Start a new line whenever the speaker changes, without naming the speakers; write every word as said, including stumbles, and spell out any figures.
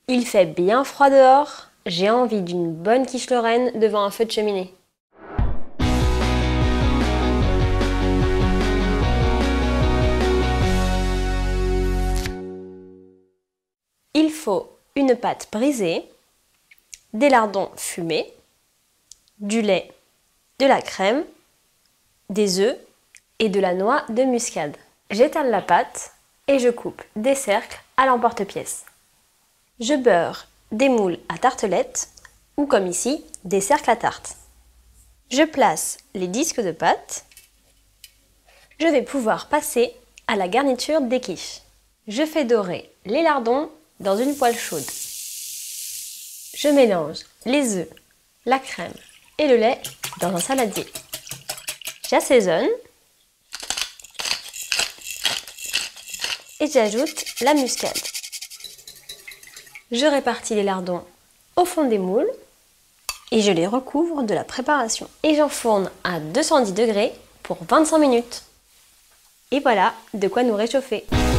Il fait bien froid dehors, j'ai envie d'une bonne quiche lorraine devant un feu de cheminée. Il faut une pâte brisée, des lardons fumés, du lait, de la crème, des œufs et de la noix de muscade. J'étale la pâte et je coupe des cercles à l'emporte-pièce. Je beurre des moules à tartelettes ou comme ici, des cercles à tarte. Je place les disques de pâte. Je vais pouvoir passer à la garniture des quiches. Je fais dorer les lardons dans une poêle chaude. Je mélange les œufs, la crème et le lait dans un saladier. J'assaisonne et j'ajoute la muscade. Je répartis les lardons au fond des moules et je les recouvre de la préparation. Et j'enfourne à deux cent dix degrés pour vingt-cinq minutes. Et voilà de quoi nous réchauffer.